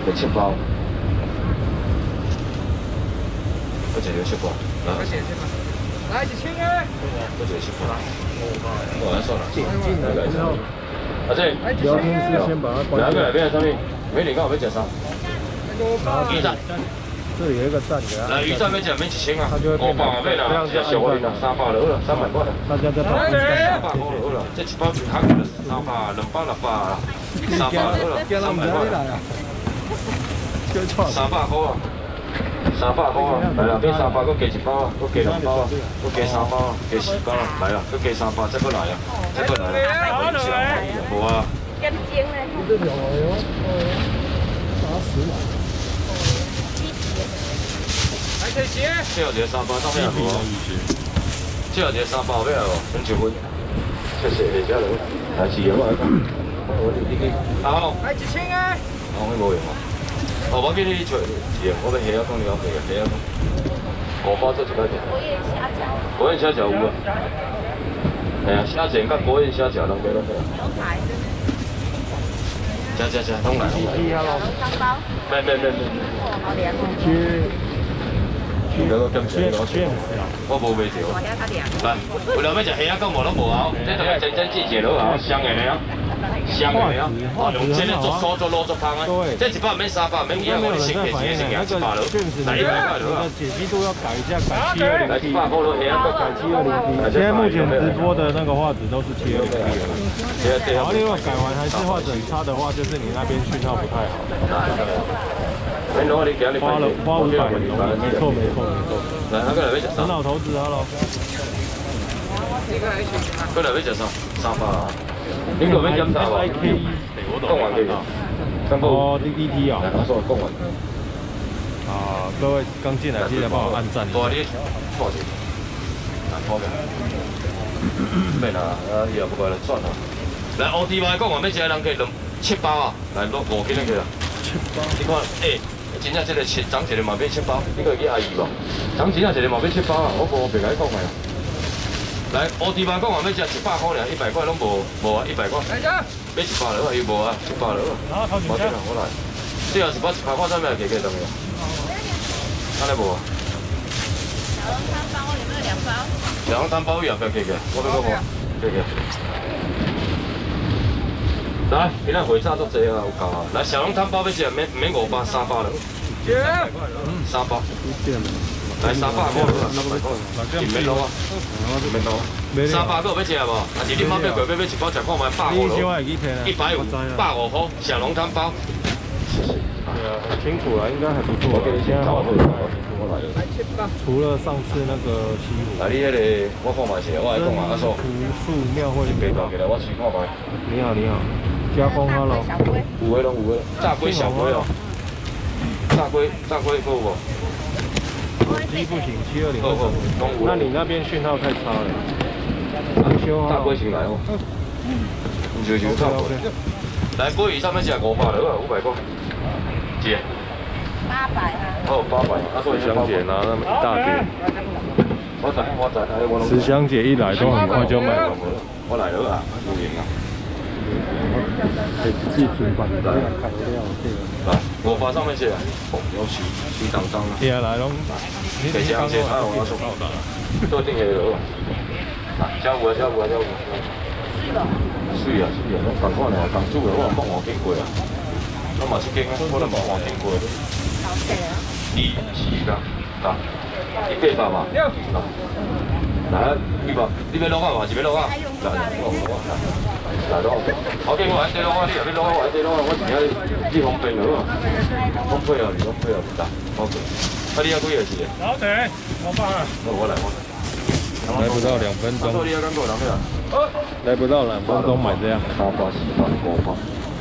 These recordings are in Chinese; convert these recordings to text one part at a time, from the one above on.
给7包。我这个7包，来， 来1000个。 我这个7包，我来算了，进来。啊这， 聊天室先把它关掉。 两个来边上面，美女刚好要吃啥？鱼蛋。 这里有一个站给他。 来鱼蛋要吃免1000啊，500啊免啦，是小货的300就好了，300块。 大家在跑。 300块就好了，这1包就砍了300，2包600啦，300就好了，300块。300块啊，300块啊，来啦，变300，搁加1包啊，搁加2包啊，搁加3包啊，加4包啊，来啊，搁加300，再搁来啊，再搁来啊，无啊。 跟精嘞。 这条哦，80了。 来这些。 这有一个3包，上面有无？这有一个3包尾哦，分9分。谢谢，谢谢了。来4个我来讲，我你好。 来1000个。 我无用啊。哦，我给你找是，我要虾仔讲你要肥个虾仔讲，5包做1块钱。国宴虾饺有啊。哎呀，虾饺甲国宴虾饺拢买落去。吃，拢来。没。 好凉哦。 那个金钱我无买着。来，有人要食虾仔讲无拢无啊，这都是真季节了啊，香的啊。香的啊，用这个做烧做肉做汤啊，这1包免300，免100，我你先给钱先给100了，来100块了啊。解析度要改一下，改720P。来100块了，改720P。现在目前直播的那个画质都是720P了。然后另外改完还是画质很差的话，就是你那边讯号不太好。花500，没错。来，那个来要食啥？老头子，hello。过来要食啥？300啊。你个要检查无？讲完可以。哦，DDT 啊。我说讲完。啊，各位刚进来记得帮我按赞。多你多少钱？好嘅。免啦，以后不过来算啦。来，OTY 讲完要食的人可以7包啊，来落5斤去啦。7包。你看，真正这个长一个嘛变7包，你个去阿姨无？长真正一个嘛变7包啊，我无别甲你讲的。来，OTY 讲话要食100块尔，100块拢无啊，100块。来呀！要100了，伊无啊，100了。我这样我来。这要是把100块上面给等于。安尼无啊？小笼汤包有没有2包？小笼汤包要不要给？我要讲无，给。来，今仔回炸足济啊，有够啊！来，小笼汤包要食免500，300了。3包。来300块了，300块，免落啊，免落。300块要食无？还是你妈要过要1包食看卖150了？150，150块，小笼汤包。对啊，很清楚了，应该还不错。我给你先找好，我来了。除了上次那个西湖。来，你那个我看卖是，我来讲嘛，阿叔。福树庙会。给来，我试看卖。你好，加工好了。有的，炸龟小龟哦。炸龟够无？机不行，720。那你那边讯号太差了。大龟先来哦。就差不多。来，鲑鱼上面是500了，500块。姐。800啊。哦，800。啊，所以香姐拿那么一大堆。我知。慈香姐一来都很快就卖完了。我来了啊，有赢啊。自己煮饭来。来，500上面写，有水当当啦。对啊，来拢。给香姐，我要说到的。都定下了。来，有。水啊，我共款嘞，共煮的，我冇换经过啊。我嘛是经啊，我都冇换经过。2、4个，啊，100嘛。来，200，你要落啊，还是要落啊？来落。OK，我还得落啊，你又要落啊，我还得落啊，我今日你方便了啊。我配合你，得。OK。啊，你要几个是？老弟，500啊。我来。来不到2分钟。来不到2分钟买这样。300、400、500。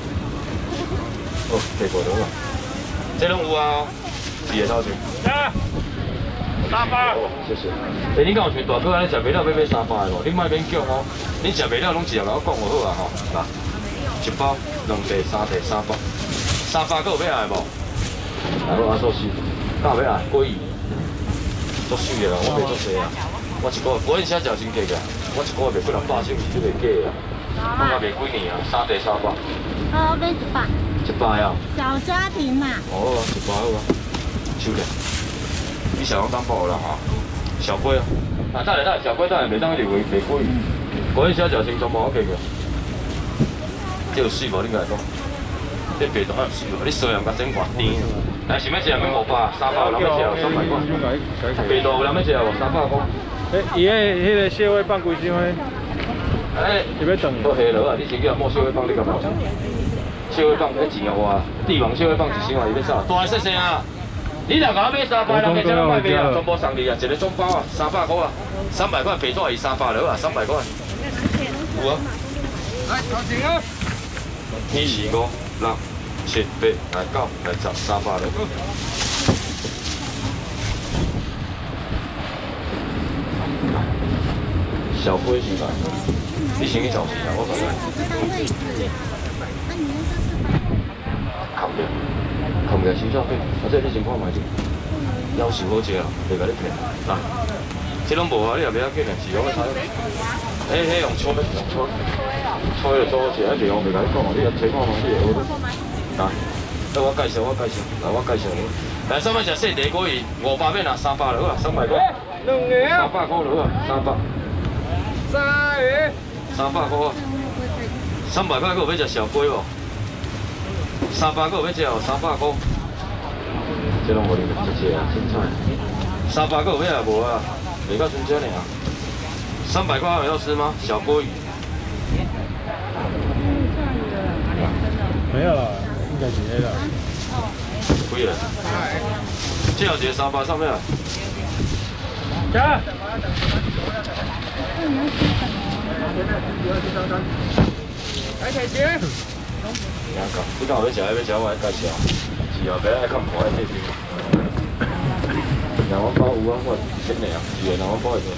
哦，结果了。这拢有啊，2个头前。300。哦，谢谢。你敢有像大哥安尼食袂了，要买300的无？你莫勉强哦。你食袂了，拢直接甲我讲就好啊吼。来，1包、2袋、3袋、3包。300个有要来无？来，我阿寿司，敢有要来？鲑鱼。足水的啦，我卖足济啊。我一个月，我因写食真价个，我一个月卖几200箱是袂假啊。我卖几年啊，3袋300。 买100。 100啊？ 小家庭嘛。 哦，100好啊，收了。你小龙担保啦哈，小龟啊，啊，等下小龟等下袂当去卖过去，果然小条清楚无 OK 个，这有水无？你甲讲，这白糖有水无？你sau盐甲整偌甜，来想要食免500，300有人要食300块，白糖有人要食无？300块。 伊迄个蟹尾放几箱诶？ 哎， 要等。 都下落啊！你先叫莫蟹尾放你干嘛？蟹尾放迄钱啊我，帝王蟹尾放1箱啊，伊要啥？大细细啊！你若甲我买300，人家才能卖卖啊，全部送你啊，一个中包啊，300块啊，300块白纸伊300落啊，300块。有啊。 来，头前啊！ 天4、5、6、7、8、9、10、300落。小龟是吧？你先去找时啊，我看看。扛着收照片，这你先看卖者，夭寿好食啊，袂甲你骗啊。这拢无啊，你也袂要紧啊，是讲个啥？迄用搓的，搓就做好食，迄地方袂甲你讲啊，你也切看嘛，你会好的。啊，来我介绍，来我介绍你。来，上面食细地锅鱼，500面啊，300落啊，300块。 两个啊 300块落啊，300。300块啊，300块，佮有要食小龟无？300个要食哦，300块。这拢无哩，一切啊，凊彩。300个有要无啊？袂到剩这尔啊。300块要吃吗？小锅鱼。 没有啦，应该是迄啦。 几个？这有一个300上面啊。 加。 来，提前。 你讲要食，我来介绍。是啊，别爱看破的这边。两碗包有啊，我真的啊，是的，两碗包会做。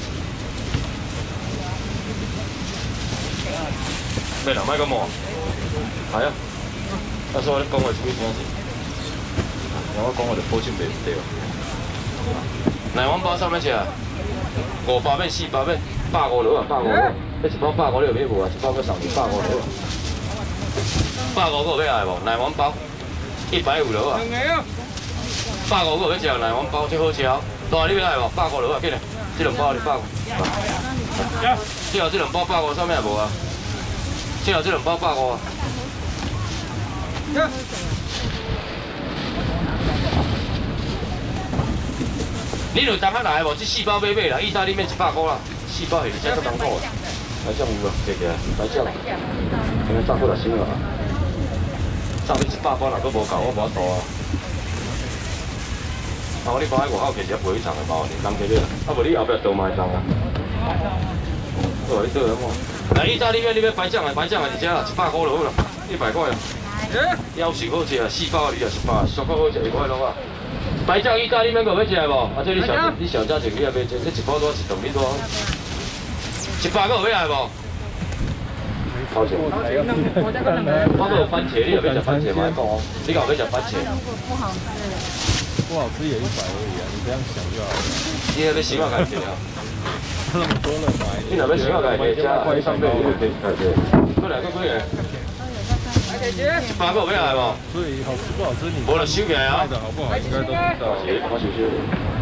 咩人买咁忙？系啊。所以你讲我这边怎样子？我讲我就保证袂对哦。两碗包上面吃？500面、400面、150落啊，150落。这一包150你有买无啊？一包要送你150落。150个要爱无？奶黄包150落啊。 两个啊。 150个要食奶黄包，最好食哦。大你要爱无？150落啊，紧嘞。这两包你150。最后这两包150上面也无啊。最后这两包150啊。你就当下来无？这4包买啦，意大利面100块啦，4包是200多块。来酱有啊，起起来，来酱。今日炸过来先啦。炸你100包，若佫无够，我无法度啊。啊，我你包喺外口其实也赔偿的包，当起了。啊，无你后壁多卖账啊。好，你做什么？来意大利面，你要白酱的，白酱的一只啦，100块就好啦，100块啊。夭寿好食啊，4包你也100，上好好食1块落啊。白酱意大利面个要食无？啊，这你小家庭你也买这1包多一顿你多？100个有要来无？好食。我都有番茄，你有要食番茄吗？讲哦，你有要食番茄？ 不好吃。 不好吃也100而已啊，你这样想就好了。 你那边习惯改变啊？ 那么多人买， 你那边习惯改变，加上倍也可以改变。过来，过来。100个有要来无？ 所以好吃不好吃你。 无就收起来啊。 卖的好不好应该都知道。 我收收。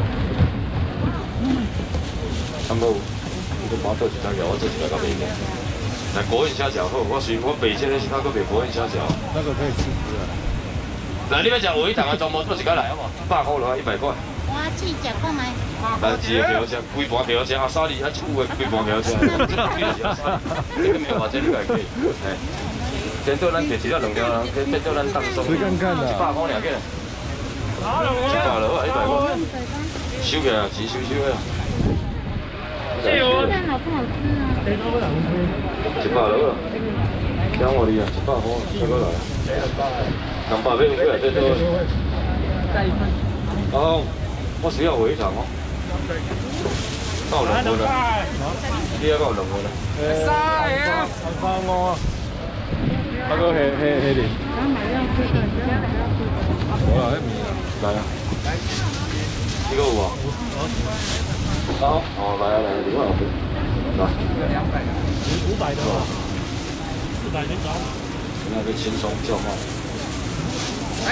差不多，你都把倒一只我做一个到边个？来国宴虾饺好，我北线的是那个北国宴虾饺。 那个可以吃啊。 来，你要食鱼塘的全部做一个来好无？100块落100块。 我去食过没？ 来，一个票食，规盘票食，阿沙利啊，一副的规盘票食，这个没有话，这你家可以。哎，先做咱摕一了2条啦，先做咱当送。 谁敢看的 ？100块尔，个。100落啊，100块。收起来，钱收的啊。 这样好不好吃啊 ？100落啊，讲我哩啊，100块，再过来。200买过来再做。哦，我需要回肠哦。到2份啦，你要到2份啦。 3个啊。 3我啊。那个黑的。我来迄面啊。 来啊。呢个有无？好，哦来啊来啊，另外后边。来。500的。400你找。那个轻松叫卖。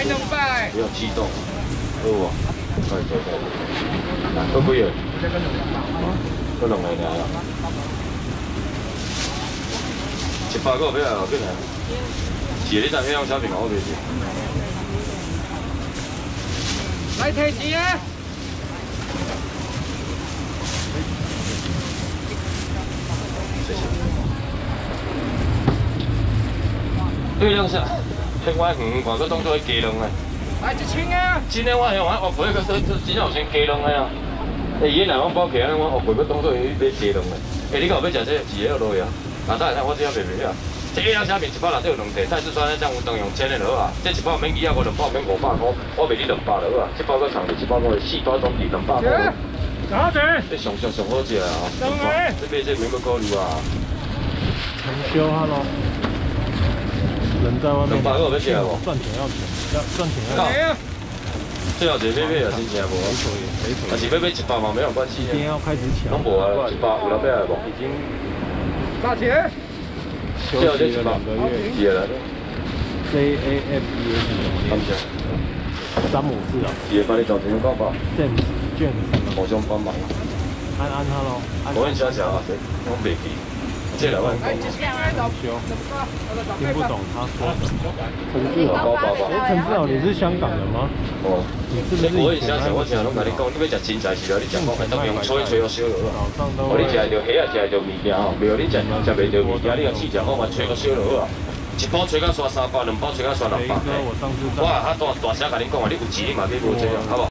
200。 不要激动，好无？快走走。都几个？都2个尔啦。100个要来后边来。是你在黑暗小平我袂是。 来提钱啊！ 谢谢。对两下，另外看个当做鸡卵的。 来1000啊！ 今天我用我学背个真有先鸡卵的啊。伊若我包起来，我学背个当做买鸡卵的。你讲要食这1个落去啊？啊，等下我这样卖袂啊。这个两下面1包内底有2块，再次酸酱有当用1000的落啊。这1包免200块，2包免500块，我卖你200就好啊。1包搁长1包搁4包总计200块。 多谢。 这上好食啊！这买这免搁考虑啊。 重修哈喽。人在外面 200个要吃无？ 赚钱要赚钱要。 来啊！ 最后一个买啊，真正无。但是要买100嘛，没有关系啊。 一定要开始抢。 拢无啊，100有人买来无？ 已经大姐。 休息了2个月。 是啦。 JAFES 感谢。 詹姆士啊。 是帮你找钱搞吧。 James。 互相帮忙。 安哈喽。 我很想想啊，我袂记。这2万。 修。听不懂他说什么。 陈志豪， 陈志豪，你是香港人吗？ 哦。 你是不是？ 我很想想，我常拢甲你讲，你要食真材实料，你食讲，当用吹好烧落啊。哦，你食会着虾啊，食会着物件吼，袂你食袂着物件，你用试食讲，我吹好烧落啊。1包吹到刷300，2包吹到刷600。我啊，大声甲恁讲啊，你有钱你嘛去买这样，好不好？